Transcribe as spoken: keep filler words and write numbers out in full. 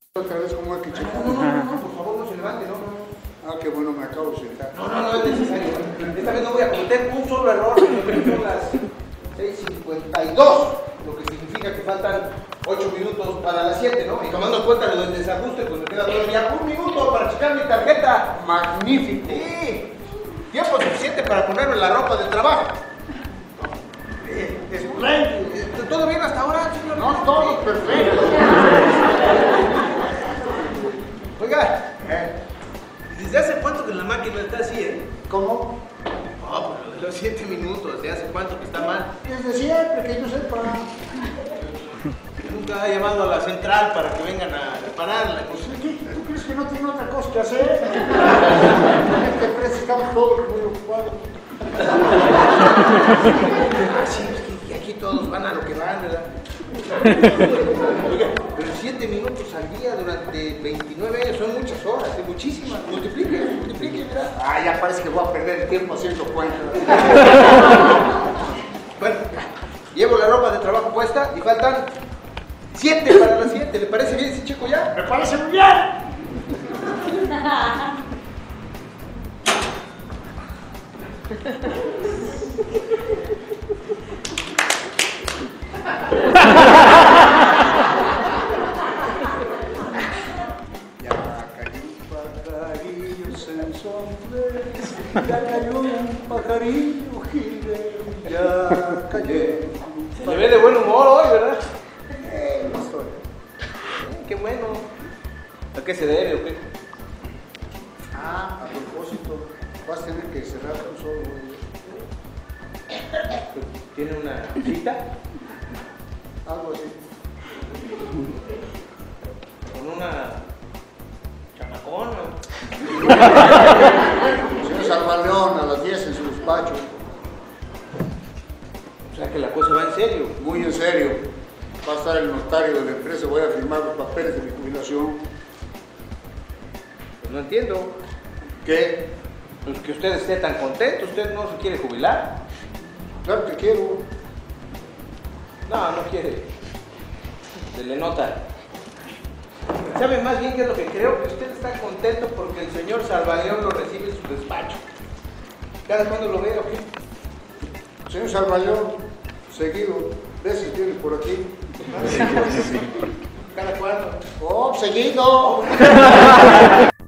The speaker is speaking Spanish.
Otra vez, ¿cómo es que checar? No, no, no, no, por favor, no se levante, no, no. Ah, qué bueno, me acabo de sentar. No, no, no es necesario. Esta vez no voy a cometer un solo error. Son las seis cincuenta y dos, lo que significa que faltan ocho minutos para las siete, ¿no? Y tomando en cuenta lo del desajuste, pues me queda todavía un minuto para checar mi tarjeta. Magnífico. Sí, tiempo suficiente para ponerme la ropa de trabajo. Espléndido. ¿Todo bien hasta ahora, señor? No, todo perfecto. Oiga, ¿desde hace cuánto que la máquina está así, eh? ¿Cómo? No, pues lo de los siete minutos, ¿de hace cuánto que está mal? Desde siempre, que yo sepa. Nunca ha llamado a la central para que vengan a repararla. Pues, ¿qué? ¿Tú crees que no tiene otra cosa que hacer? En esta empresa estamos todos muy ocupados. Así es que aquí todos van a lo que van, ¿verdad? Oiga, pero siete minutos al día durante veintinueve años son muchas horas, es muchísimas. Multiplique, multiplique, ¿verdad? Ah, ya parece que voy a perder el tiempo haciendo cuentas. Bueno, llevo la ropa de trabajo puesta y faltan siete para las siete. ¿Le parece bien si checo ya? ¡Me parece muy bien! Ya cayó un pajarillo en sombrero, ya cayó un pajarillo gilero, ya cayó. Se le ve de buen humor hoy, ¿verdad? Eh, no estoy. Eh, qué bueno. ¿A qué se debe o qué? Ah, a propósito, vas a tener que cerrar tú solo. güey. ¿Tiene una cita? Algo así. ¿Con una chamacona? Señor Salvaleón, a las diez en su despacho. O sea que la cosa va en serio. Muy en serio. Va a estar el notario de la empresa, voy a firmar los papeles de mi jubilación. Pues no entiendo. ¿Qué? Pues que usted esté tan contento, ¿usted no se quiere jubilar? Claro que quiero. No, no quiere. Se le nota. ¿Sabe más bien qué es lo que creo? Que usted está contento porque el señor Salvaleón lo recibe en su despacho. ¿Cada cuándo lo ve o qué? Señor Salvaleón, seguido, veces viene por aquí. ¿Cada cuándo? ¡Oh, seguido!